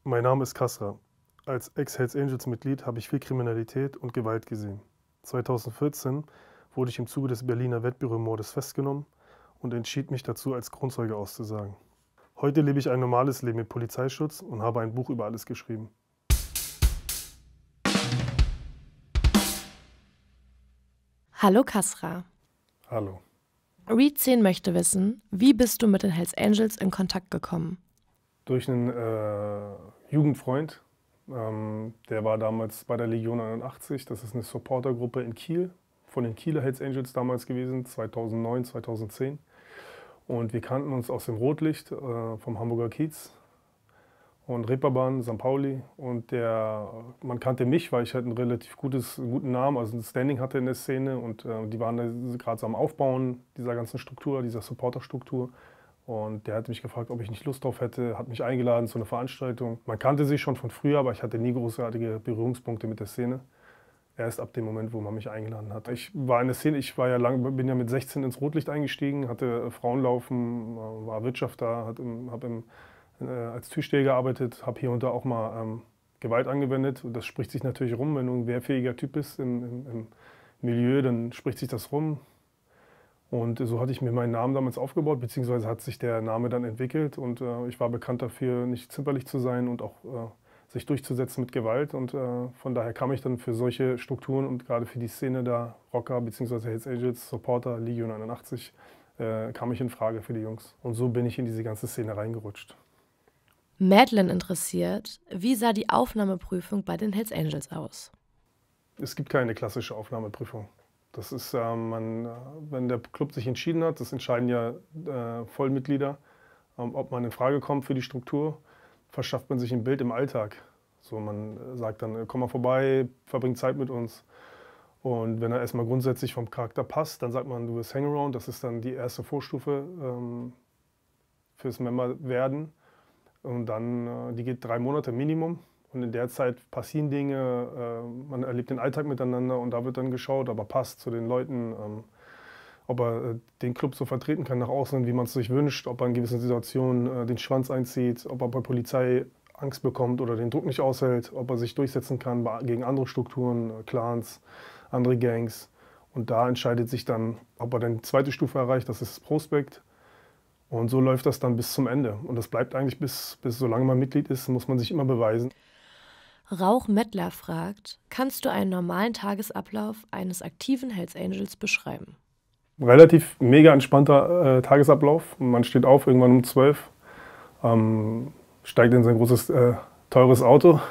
Mein Name ist Kasra. Als Ex-Hells Angels-Mitglied habe ich viel Kriminalität und Gewalt gesehen. 2014 wurde ich im Zuge des Berliner Wettbüro-Mordes festgenommen und entschied mich dazu, als Kronzeuge auszusagen. Heute lebe ich ein normales Leben mit Polizeischutz und habe ein Buch über alles geschrieben. Hallo Kasra. Hallo. Reed 10 möchte wissen, wie bist du mit den Hells Angels in Kontakt gekommen? Durch einen Jugendfreund, der war damals bei der Legion 81, das ist eine Supportergruppe in Kiel, von den Kieler Hells Angels damals gewesen, 2009, 2010. Und wir kannten uns aus dem Rotlicht vom Hamburger Kiez und Reeperbahn, St. Pauli. Und man kannte mich, weil ich halt einen relativ guten Namen, also ein Standing hatte in der Szene. Und die waren gerade so am Aufbauen dieser ganzen Struktur, dieser Supporterstruktur. Und der hat mich gefragt, ob ich nicht Lust drauf hätte, hat mich eingeladen zu einer Veranstaltung. Man kannte sich schon von früher, aber ich hatte nie großartige Berührungspunkte mit der Szene. Erst ab dem Moment, wo man mich eingeladen hat. Ich war in der Szene, bin ja mit 16 ins Rotlicht eingestiegen, hatte Frauenlaufen, war Wirtschafter, habe als Türsteher gearbeitet, habe hier und da auch mal Gewalt angewendet. Und das spricht sich natürlich rum, wenn du ein wehrfähiger Typ bist im Milieu, dann spricht sich das rum. Und so hatte ich mir meinen Namen damals aufgebaut, beziehungsweise hat sich der Name dann entwickelt. Und ich war bekannt dafür, nicht zimperlich zu sein und auch sich durchzusetzen mit Gewalt. Und von daher kam ich dann für solche Strukturen und gerade für die Szene da, Rocker bzw. Hells Angels, Supporter, Legion 81, kam ich in Frage für die Jungs. Und so bin ich in diese ganze Szene reingerutscht. Madeline interessiert, wie sah die Aufnahmeprüfung bei den Hells Angels aus? Es gibt keine klassische Aufnahmeprüfung. Das ist, wenn der Club sich entschieden hat, das entscheiden ja Vollmitglieder, ob man in Frage kommt für die Struktur, verschafft man sich ein Bild im Alltag. So, man sagt dann, komm mal vorbei, verbring Zeit mit uns. Und wenn er erstmal grundsätzlich vom Charakter passt, dann sagt man, du wirst Hangaround. Das ist dann die erste Vorstufe fürs Member werden. Und dann, die geht 3 Monate Minimum. Und in der Zeit passieren Dinge, man erlebt den Alltag miteinander und da wird dann geschaut, ob er passt zu den Leuten, ob er den Club so vertreten kann nach außen, wie man es sich wünscht, ob er in gewissen Situationen den Schwanz einzieht, ob er bei Polizei Angst bekommt oder den Druck nicht aushält, ob er sich durchsetzen kann gegen andere Strukturen, Clans, andere Gangs. Und da entscheidet sich dann, ob er dann die zweite Stufe erreicht, das ist das Prospekt. Und so läuft das dann bis zum Ende. Und das bleibt eigentlich bis solange man Mitglied ist, muss man sich immer beweisen. Rauch Mettler fragt, kannst du einen normalen Tagesablauf eines aktiven Hells Angels beschreiben? Relativ mega entspannter Tagesablauf. Man steht auf irgendwann um 12, steigt in sein großes, teures Auto,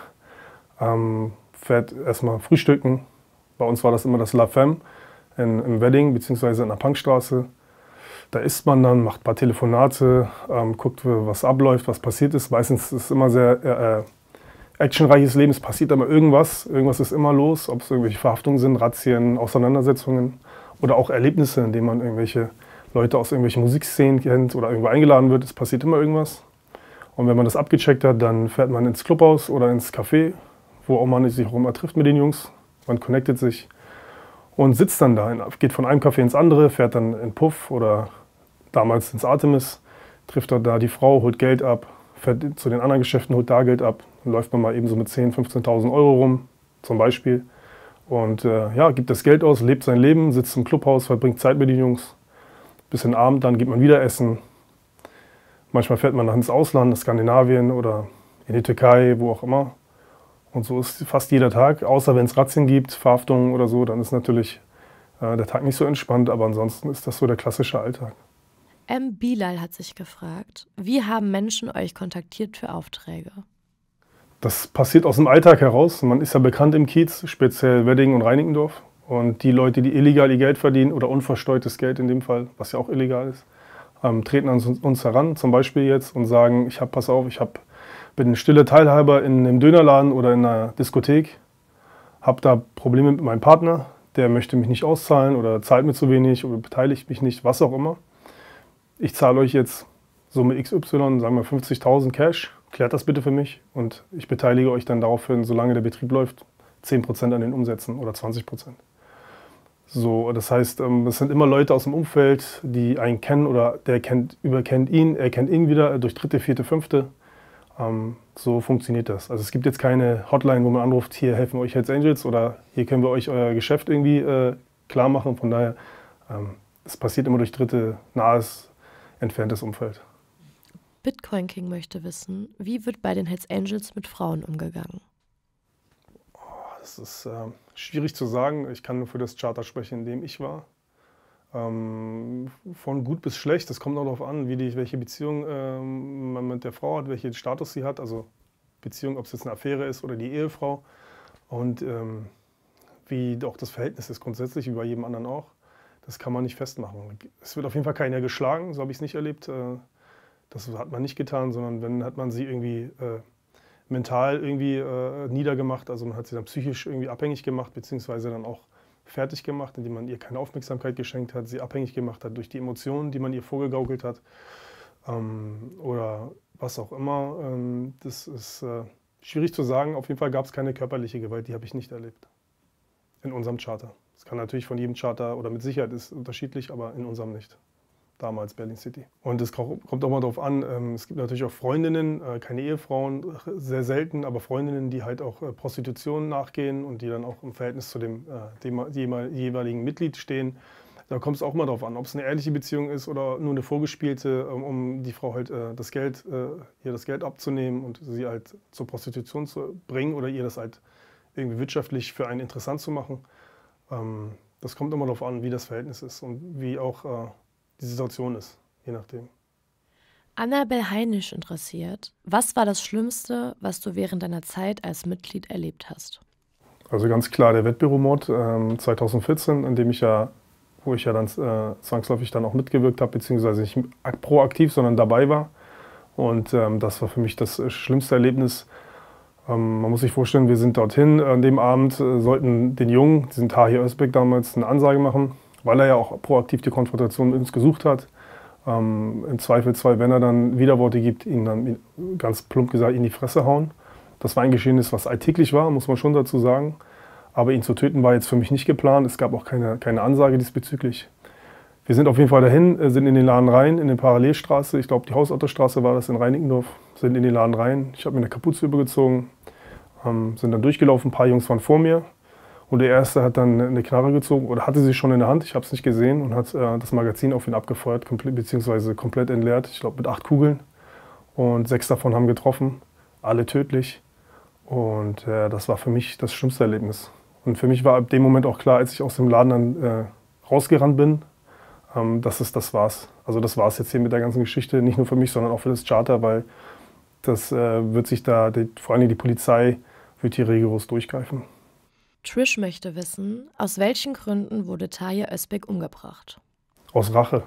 fährt erstmal frühstücken. Bei uns war das immer das La Femme im Wedding bzw. in der Punkstraße. Da isst man dann, macht ein paar Telefonate, guckt, was abläuft, was passiert ist. Meistens ist es immer sehr actionreiches Leben, es passiert immer irgendwas. Irgendwas ist immer los, ob es irgendwelche Verhaftungen sind, Razzien, Auseinandersetzungen oder auch Erlebnisse, in denen man irgendwelche Leute aus irgendwelchen Musikszenen kennt oder irgendwo eingeladen wird. Es passiert immer irgendwas. Und wenn man das abgecheckt hat, dann fährt man ins Clubhaus oder ins Café, wo auch man sich auch immer trifft mit den Jungs. Man connectet sich und sitzt dann da, geht von einem Café ins andere, fährt dann in Puff oder damals ins Artemis, trifft da die Frau, holt Geld ab, fährt zu den anderen Geschäften, holt da Geld ab. Dann läuft man mal eben so mit 10.000, 15.000 Euro rum, zum Beispiel. Und gibt das Geld aus, lebt sein Leben, sitzt im Clubhaus, verbringt Zeit mit den Jungs. Bis in den Abend, dann geht man wieder essen. Manchmal fährt man nach ins Ausland, nach Skandinavien oder in die Türkei, wo auch immer. Und so ist fast jeder Tag, außer wenn es Razzien gibt, Verhaftungen oder so, dann ist natürlich der Tag nicht so entspannt, aber ansonsten ist das so der klassische Alltag. M. Bilal hat sich gefragt, wie haben Menschen euch kontaktiert für Aufträge? Das passiert aus dem Alltag heraus. Man ist ja bekannt im Kiez, speziell Wedding und Reinickendorf. Und die Leute, die illegal ihr Geld verdienen oder unversteuertes Geld in dem Fall, was ja auch illegal ist, treten an uns heran, zum Beispiel jetzt, und sagen, pass auf, bin ein stiller Teilhaber in einem Dönerladen oder in einer Diskothek, habe da Probleme mit meinem Partner, der möchte mich nicht auszahlen oder zahlt mir zu wenig oder beteiligt mich nicht, was auch immer. Ich zahle euch jetzt Summe XY, sagen wir 50.000 Cash, klärt das bitte für mich und ich beteilige euch dann daraufhin, solange der Betrieb läuft, 10% an den Umsätzen oder 20%. So, das heißt, es sind immer Leute aus dem Umfeld, die einen kennen oder überkennt ihn, er kennt ihn wieder durch dritte, vierte, fünfte. So funktioniert das. Also es gibt jetzt keine Hotline, wo man anruft, hier helfen wir euch Hells Angels oder hier können wir euch euer Geschäft irgendwie klar machen. Von daher, es passiert immer durch Dritte, nahes, entferntes Umfeld. Bitcoin King möchte wissen, wie wird bei den Hells Angels mit Frauen umgegangen? Das ist schwierig zu sagen. Ich kann nur für das Charter sprechen, in dem ich war. Von gut bis schlecht, das kommt auch darauf an, welche Beziehung man mit der Frau hat, welchen Status sie hat. Also Beziehung, ob es jetzt eine Affäre ist oder die Ehefrau. Und wie auch das Verhältnis ist grundsätzlich, wie bei jedem anderen auch. Das kann man nicht festmachen. Es wird auf jeden Fall keiner geschlagen, so habe ich es nicht erlebt. Das hat man nicht getan, sondern wenn, hat man sie irgendwie mental irgendwie niedergemacht. Also man hat sie dann psychisch irgendwie abhängig gemacht, beziehungsweise dann auch fertig gemacht, indem man ihr keine Aufmerksamkeit geschenkt hat, sie abhängig gemacht hat durch die Emotionen, die man ihr vorgegaukelt hat oder was auch immer. Das ist schwierig zu sagen. Auf jeden Fall gab es keine körperliche Gewalt, die habe ich nicht erlebt in unserem Charter. Das kann natürlich von jedem Charter oder mit Sicherheit ist unterschiedlich, aber in unserem nicht. Damals Berlin City. Und es kommt auch mal darauf an, es gibt natürlich auch Freundinnen, keine Ehefrauen, sehr selten, aber Freundinnen, die halt auch Prostitution nachgehen und die dann auch im Verhältnis zu dem jeweiligen Mitglied stehen. Da kommt es auch mal darauf an, ob es eine ehrliche Beziehung ist oder nur eine vorgespielte, um die Frau halt ihr das Geld abzunehmen und sie halt zur Prostitution zu bringen oder ihr das halt irgendwie wirtschaftlich für einen interessant zu machen. Das kommt immer darauf an, wie das Verhältnis ist und wie auch die Situation ist, je nachdem. Annabel Heinisch interessiert, was war das Schlimmste, was du während deiner Zeit als Mitglied erlebt hast? Also ganz klar der Wettbüromord 2014, wo ich ja dann zwangsläufig dann auch mitgewirkt habe, beziehungsweise nicht proaktiv, sondern dabei war. Und das war für mich das schlimmste Erlebnis. Man muss sich vorstellen, wir sind dorthin. An dem Abend sollten den Jungen, diesen Tahir Özbek damals, eine Ansage machen, weil er ja auch proaktiv die Konfrontation mit uns gesucht hat. Im Zweifelsfall, wenn er dann Widerworte gibt, ihn dann ganz plump gesagt in die Fresse hauen. Das war ein Geschehnis, was alltäglich war, muss man schon dazu sagen. Aber ihn zu töten war jetzt für mich nicht geplant. Es gab auch keine Ansage diesbezüglich. Wir sind auf jeden Fall dahin, sind in den Laden rein, in die Parallelstraße. Ich glaube, die Hausautostraße war das in Reinickendorf. Sind in den Laden rein. Ich habe mir eine Kapuze übergezogen, sind dann durchgelaufen. Ein paar Jungs waren vor mir. Und der Erste hat dann eine Knarre gezogen oder hatte sie schon in der Hand, ich habe es nicht gesehen, und hat das Magazin auf ihn abgefeuert, beziehungsweise komplett entleert. Ich glaube mit 8 Kugeln. Und 6 davon haben getroffen, alle tödlich. Und das war für mich das schlimmste Erlebnis. Und für mich war ab dem Moment auch klar, als ich aus dem Laden dann rausgerannt bin, das war's. Also das war's jetzt hier mit der ganzen Geschichte, nicht nur für mich, sondern auch für das Charter, weil das wird sich da, vor allem die Polizei, wird hier rigoros durchgreifen. Trish möchte wissen, aus welchen Gründen wurde Tahir Özbek umgebracht? Aus Rache.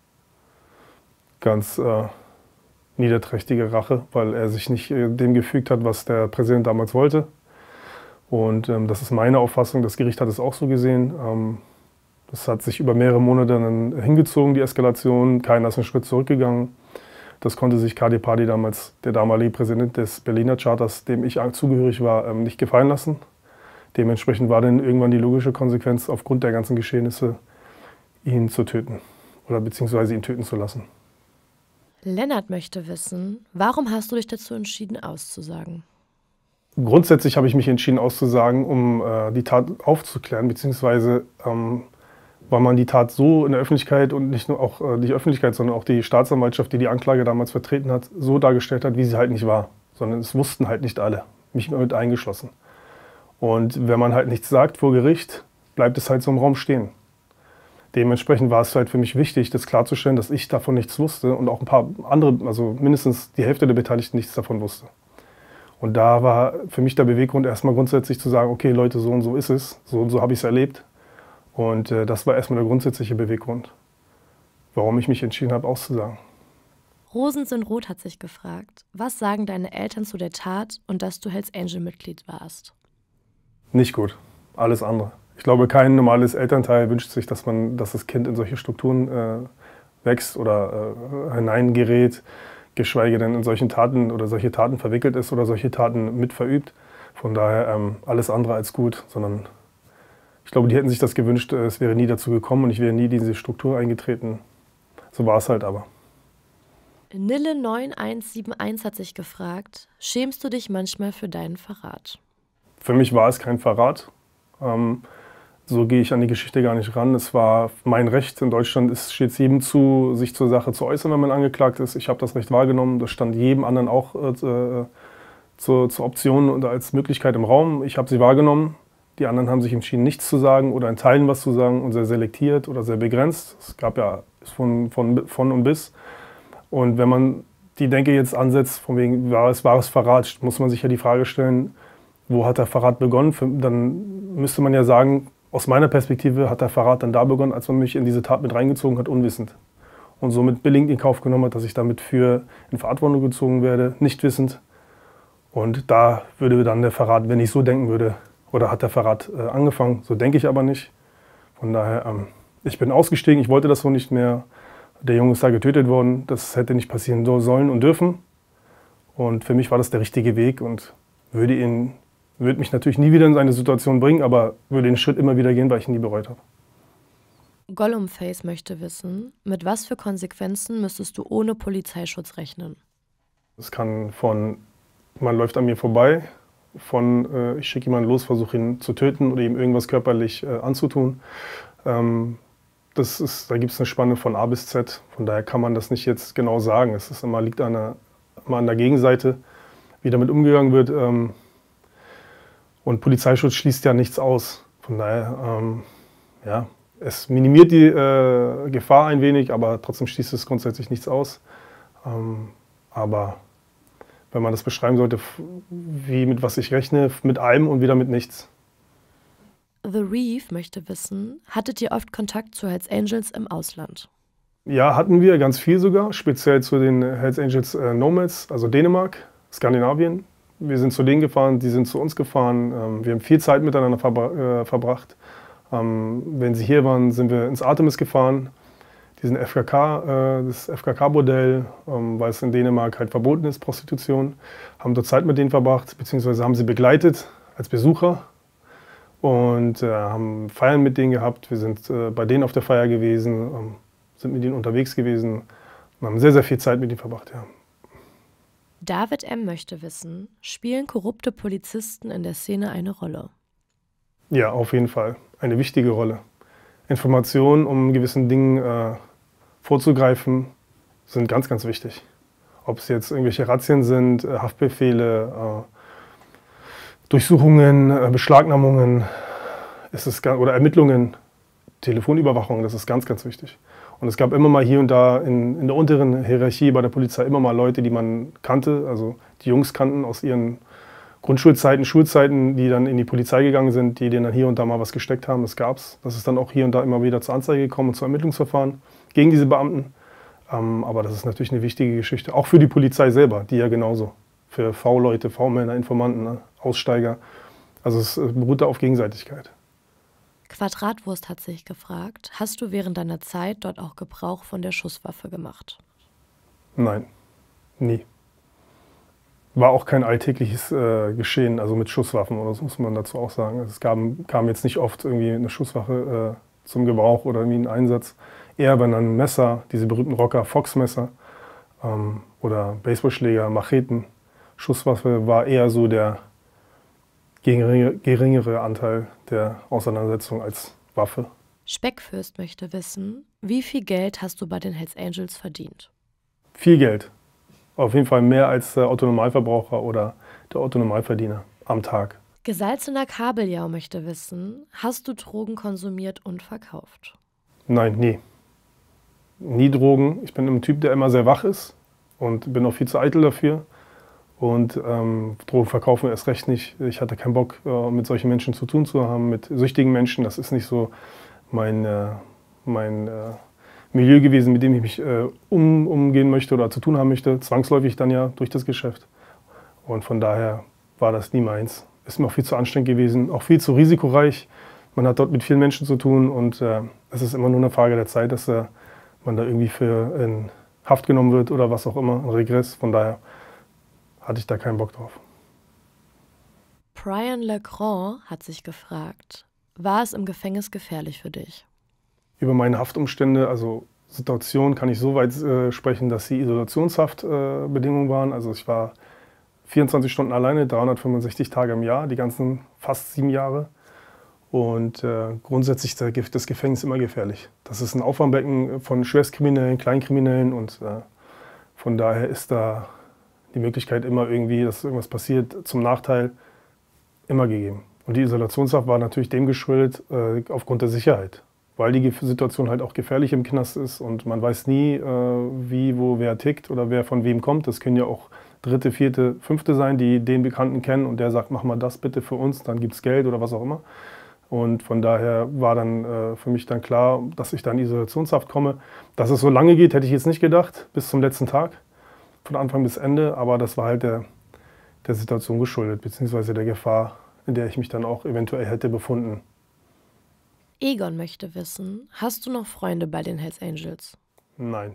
Ganz niederträchtige Rache, weil er sich nicht dem gefügt hat, was der Präsident damals wollte. Und das ist meine Auffassung, das Gericht hat es auch so gesehen. Das hat sich über mehrere Monate dann hingezogen, die Eskalation. Keiner ist einen Schritt zurückgegangen. Das konnte sich Kadi Padi damals, der damalige Präsident des Berliner Charters, dem ich zugehörig war, nicht gefallen lassen. Dementsprechend war dann irgendwann die logische Konsequenz, aufgrund der ganzen Geschehnisse, ihn zu töten oder beziehungsweise ihn töten zu lassen. Lennart möchte wissen, warum hast du dich dazu entschieden, auszusagen? Grundsätzlich habe ich mich entschieden, auszusagen, um die Tat aufzuklären, beziehungsweise weil man die Tat so in der Öffentlichkeit und nicht nur auch die Öffentlichkeit, sondern auch die Staatsanwaltschaft, die die Anklage damals vertreten hat, so dargestellt hat, wie sie halt nicht war. Sondern es wussten halt nicht alle, mich mit eingeschlossen. Und wenn man halt nichts sagt vor Gericht, bleibt es halt so im Raum stehen. Dementsprechend war es halt für mich wichtig, das klarzustellen, dass ich davon nichts wusste und auch ein paar andere, also mindestens die Hälfte der Beteiligten nichts davon wusste. Und da war für mich der Beweggrund erstmal grundsätzlich zu sagen, okay Leute, so und so ist es, so und so habe ich es erlebt. Und das war erstmal der grundsätzliche Beweggrund, warum ich mich entschieden habe, auszusagen. Rosensenroth hat sich gefragt, was sagen deine Eltern zu der Tat und dass du Hells Angel-Mitglied warst? Nicht gut, alles andere. Ich glaube, kein normales Elternteil wünscht sich, dass das Kind in solche Strukturen wächst oder hineingerät, geschweige denn in solchen Taten oder solche Taten verwickelt ist oder solche Taten mitverübt. Von daher alles andere als gut, sondern ich glaube, die hätten sich das gewünscht, es wäre nie dazu gekommen und ich wäre nie in diese Struktur eingetreten. So war es halt aber. Nille9171 hat sich gefragt, schämst du dich manchmal für deinen Verrat? Für mich war es kein Verrat. So gehe ich an die Geschichte gar nicht ran. Es war mein Recht. In Deutschland steht es jedem zu, sich zur Sache zu äußern, wenn man angeklagt ist. Ich habe das Recht wahrgenommen. Das stand jedem anderen auch zur Option und als Möglichkeit im Raum. Ich habe sie wahrgenommen. Die anderen haben sich entschieden, nichts zu sagen oder in Teilen was zu sagen und sehr selektiert oder sehr begrenzt. Es gab ja von und bis. Und wenn man die Denke jetzt ansetzt, von wegen war es Verrat, muss man sich ja die Frage stellen, wo hat der Verrat begonnen? Dann müsste man ja sagen, aus meiner Perspektive hat der Verrat dann da begonnen, als man mich in diese Tat mit reingezogen hat, unwissend. Und somit billigend in Kauf genommen hat, dass ich damit in Verantwortung gezogen werde, nicht wissend. Und da würde dann der Verrat, wenn ich so denken würde, oder hat der Verrat angefangen. So denke ich aber nicht. Von daher, ich bin ausgestiegen, ich wollte das so nicht mehr. Der Junge ist da getötet worden, das hätte nicht passieren sollen und dürfen. Und für mich war das der richtige Weg und würde mich natürlich nie wieder in seine Situation bringen, aber würde den Schritt immer wieder gehen, weil ich ihn nie bereut habe. Gollumface möchte wissen, mit was für Konsequenzen müsstest du ohne Polizeischutz rechnen? Es kann von, man läuft an mir vorbei, von ich schicke jemanden los, versuche ihn zu töten oder ihm irgendwas körperlich anzutun. Da gibt es eine Spanne von A bis Z, von daher kann man das nicht jetzt genau sagen. Liegt immer an der Gegenseite, wie damit umgegangen wird. Und Polizeischutz schließt ja nichts aus. Von daher, ja, es minimiert die Gefahr ein wenig, aber trotzdem schließt es grundsätzlich nichts aus. Aber wenn man das beschreiben sollte, mit was ich rechne, mit allem und wieder mit nichts. The Reef möchte wissen, hattet ihr oft Kontakt zu Hells Angels im Ausland? Ja, hatten wir, ganz viel sogar, speziell zu den Hells Angels Nomads, also Dänemark, Skandinavien. Wir sind zu denen gefahren, die sind zu uns gefahren. Wir haben viel Zeit miteinander verbracht. Wenn sie hier waren, sind wir ins Artemis gefahren, das FKK-Bordell, weil es in Dänemark halt verboten ist, Prostitution. Haben dort Zeit mit denen verbracht, beziehungsweise haben sie begleitet als Besucher und haben Feiern mit denen gehabt. Wir sind bei denen auf der Feier gewesen, sind mit ihnen unterwegs gewesen und haben sehr, sehr viel Zeit mit ihnen verbracht, ja. David M. möchte wissen, spielen korrupte Polizisten in der Szene eine Rolle? Ja, auf jeden Fall. Eine wichtige Rolle. Informationen, um gewissen Dingen vorzugreifen, sind ganz, ganz wichtig. Ob es jetzt irgendwelche Razzien sind, Haftbefehle, Durchsuchungen, Beschlagnahmungen oder Ermittlungen, Telefonüberwachung, das ist ganz, ganz wichtig. Und es gab immer mal hier und da in der unteren Hierarchie bei der Polizei immer mal Leute, die man kannte, also die Jungs kannten aus ihren Grundschulzeiten, Schulzeiten, die dann in die Polizei gegangen sind, die denen dann hier und da mal was gesteckt haben. Das gab's. Das ist dann auch hier und da immer wieder zur Anzeige gekommen und zu Ermittlungsverfahren gegen diese Beamten. Aber das ist natürlich eine wichtige Geschichte, auch für die Polizei selber, die ja genauso. Für V-Leute, V-Männer, Informanten, ne? Aussteiger. Also es beruht da auf Gegenseitigkeit. Quadratwurst hat sich gefragt, hast du während deiner Zeit dort auch Gebrauch von der Schusswaffe gemacht? Nein, nie. War auch kein alltägliches Geschehen, also mit Schusswaffen oder so, muss man dazu auch sagen. Es kam jetzt nicht oft irgendwie eine Schusswaffe zum Gebrauch oder irgendwie ein Einsatz. Eher wenn dann Messer, diese berühmten Rocker, Fox-Messer oder Baseballschläger, Macheten. Schusswaffe war eher so der geringere Anteil der Auseinandersetzung als Waffe. Speckfürst möchte wissen, wie viel Geld hast du bei den Hells Angels verdient? Viel Geld. Auf jeden Fall mehr als der Autonormalverbraucher oder der Autonormalverdiener am Tag. Gesalzener Kabeljau möchte wissen, hast du Drogen konsumiert und verkauft? Nein, nie. Nie Drogen. Ich bin ein Typ, der immer sehr wach ist und bin auch viel zu eitel dafür. Und Drogen verkaufen erst recht nicht. Ich hatte keinen Bock, mit solchen Menschen zu tun zu haben, mit süchtigen Menschen. Das ist nicht so mein Milieu gewesen, mit dem ich mich umgehen möchte oder zu tun haben möchte. Zwangsläufig dann ja durch das Geschäft. Und von daher war das nie meins. Ist mir auch viel zu anstrengend gewesen, auch viel zu risikoreich. Man hat dort mit vielen Menschen zu tun und es ist immer nur eine Frage der Zeit, dass man da irgendwie für in Haft genommen wird oder was auch immer, ein Regress. Von daher hatte ich da keinen Bock drauf. Brian Legrand hat sich gefragt, war es im Gefängnis gefährlich für dich? Über meine Haftumstände, also Situation kann ich so weit sprechen, dass die Isolationshaftbedingungen waren. Also ich war 24 Stunden alleine, 365 Tage im Jahr, die ganzen fast 7 Jahre. Und grundsätzlich ist das Gefängnis immer gefährlich. Das ist ein Auffangbecken von Schwerstkriminellen, Kleinkriminellen und von daher ist da die Möglichkeit immer irgendwie, dass irgendwas passiert, zum Nachteil immer gegeben. Und die Isolationshaft war natürlich dem geschuldet, aufgrund der Sicherheit. Weil die Situation halt auch gefährlich im Knast ist und man weiß nie, wie, wo, wer tickt oder wer von wem kommt. Das können ja auch Dritte, Vierte, Fünfte sein, die den Bekannten kennen und der sagt, mach mal das bitte für uns, dann gibt es Geld oder was auch immer. Und von daher war dann für mich dann klar, dass ich dann in Isolationshaft komme. Dass es so lange geht, hätte ich jetzt nicht gedacht, bis zum letzten Tag, von Anfang bis Ende. Aber das war halt der Situation geschuldet, beziehungsweise der Gefahr, in der ich mich dann auch eventuell hätte befunden. Egon möchte wissen, hast du noch Freunde bei den Hells Angels? Nein.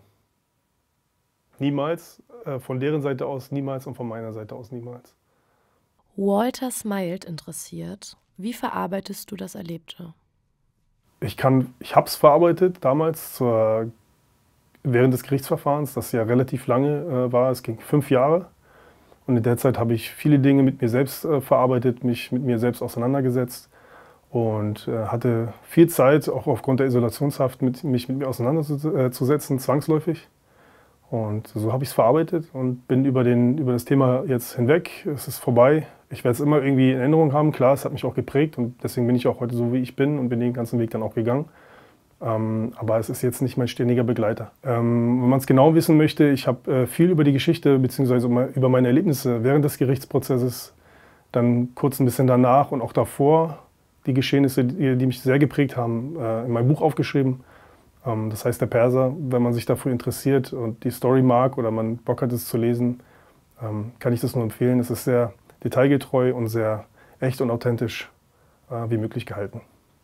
Niemals. Von deren Seite aus niemals und von meiner Seite aus niemals. Walter Smiled interessiert, wie verarbeitest du das Erlebte? Ich habe es verarbeitet damals während des Gerichtsverfahrens, das ja relativ lange war. Es ging 5 Jahre. Und in der Zeit habe ich viele Dinge mit mir selbst verarbeitet, mich mit mir selbst auseinandergesetzt und hatte viel Zeit, auch aufgrund der Isolationshaft, mich mit mir auseinanderzusetzen, zwangsläufig. Und so habe ich es verarbeitet und bin über das Thema jetzt hinweg. Es ist vorbei. Ich werde es immer irgendwie in Erinnerung haben. Klar, es hat mich auch geprägt und deswegen bin ich auch heute so, wie ich bin und bin den ganzen Weg dann auch gegangen. Aber es ist jetzt nicht mein ständiger Begleiter. Wenn man es genau wissen möchte, ich habe viel über die Geschichte bzw. über meine Erlebnisse während des Gerichtsprozesses, dann kurz ein bisschen danach und auch davor die Geschehnisse, die mich sehr geprägt haben, in meinem Buch aufgeschrieben. Das heißt, der Perser, wenn man sich dafür interessiert und die Story mag oder man Bock hat, es zu lesen, kann ich das nur empfehlen. Es ist sehr detailgetreu und sehr echt und authentisch wie möglich gehalten.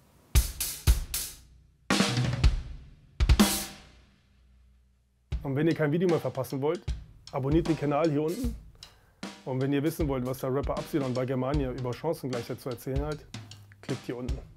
Und wenn ihr kein Video mehr verpassen wollt, abonniert den Kanal hier unten. Und wenn ihr wissen wollt, was der Rapper Absilon bei Germania über Chancengleichheit zu erzählen hat, klickt hier unten.